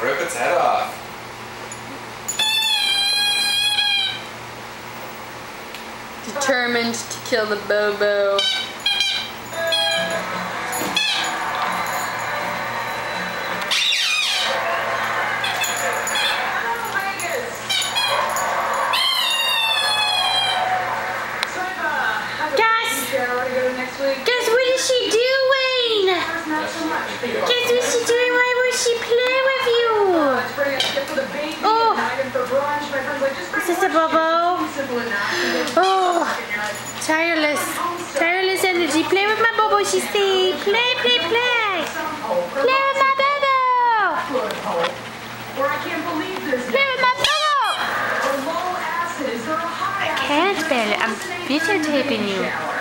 rip its head off. Determined to kill the Bobo. Guess what is she doing? Guess what she doing? Why would she play with you? Oh, is this a Bobo? Oh, tireless energy. Play with my Bobo, she say. Play, play, play. Play with my Bobo. Play with my Bobo. I can't, Bella. I'm videotaping you.